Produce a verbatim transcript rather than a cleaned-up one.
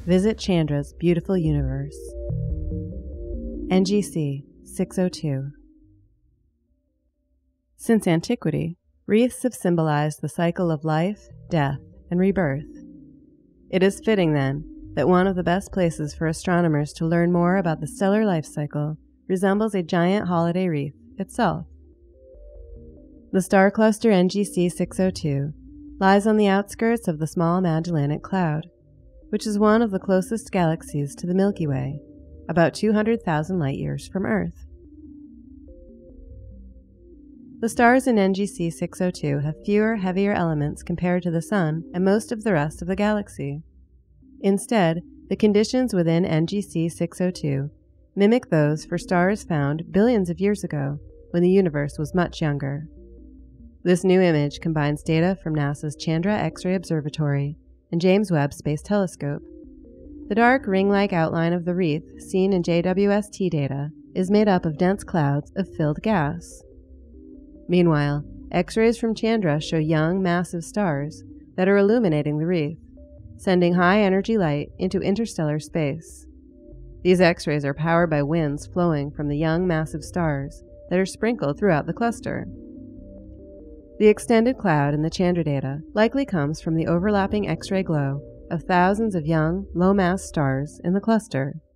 Visit Chandra's beautiful universe. N G C six oh two. Since antiquity, wreaths have symbolized the cycle of life, death, and rebirth. It is fitting, then, that one of the best places for astronomers to learn more about the stellar life cycle resembles a giant holiday wreath itself. The star cluster N G C six oh two lies on the outskirts of the Small Magellanic Cloud, which is one of the closest galaxies to the Milky Way, about two hundred thousand light-years from Earth. The stars in N G C six oh two have fewer, heavier elements compared to the Sun and most of the rest of the galaxy. Instead, the conditions within N G C six oh two mimic those for stars found billions of years ago, when the universe was much younger. This new image combines data from NASA's Chandra X-ray Observatory and James Webb Space Telescope. The dark ring-like outline of the wreath seen in J W S T data is made up of dense clouds of filled gas. Meanwhile, X-rays from Chandra show young, massive stars that are illuminating the wreath, sending high-energy light into interstellar space. These X-rays are powered by winds flowing from the young, massive stars that are sprinkled throughout the cluster. The extended cloud in the Chandra data likely comes from the overlapping X-ray glow of thousands of young, low-mass stars in the cluster.